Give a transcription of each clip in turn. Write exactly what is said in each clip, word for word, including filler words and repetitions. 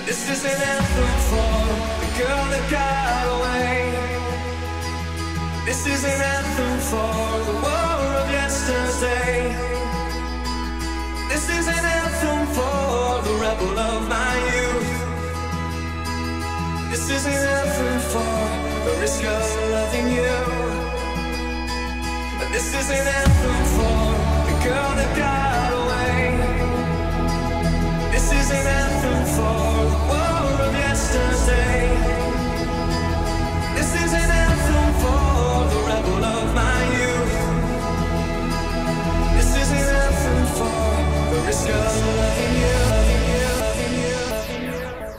This is an anthem for the girl that got away. This is an anthem for the war of yesterday. This is an anthem for the rebel of my youth. This is an anthem for the risk of loving you. This is an anthem for the girl that got away. This is an anthem for the war of yesterday. This is an anthem for the rebel of my youth. This is an anthem for the risk of loving you, loving you, loving you, loving you.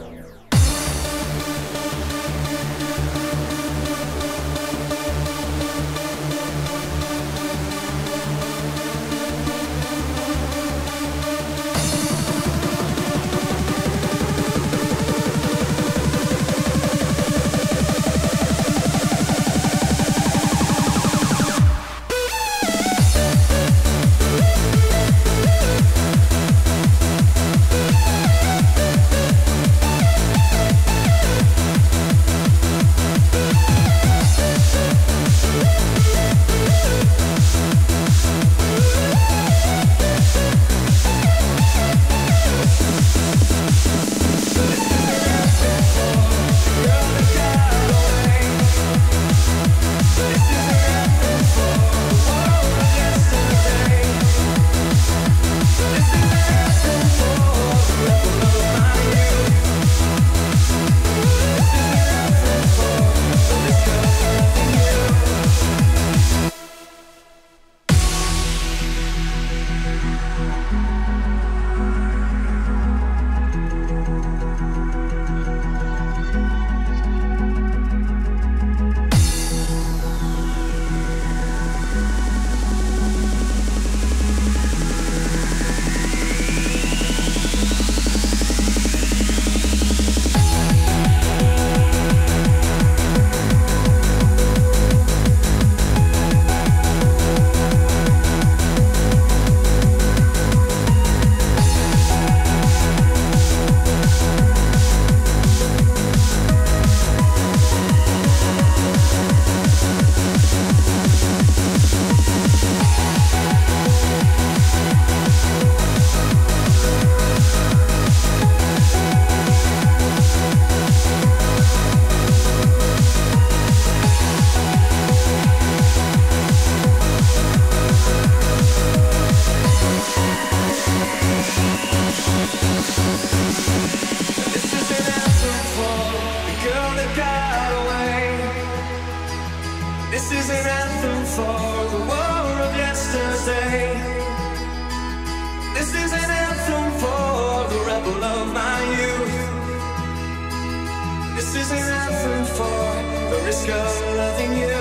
This is an anthem for the war of yesterday. This is an anthem for the rebel of my youth. This is an anthem for the risk of loving you.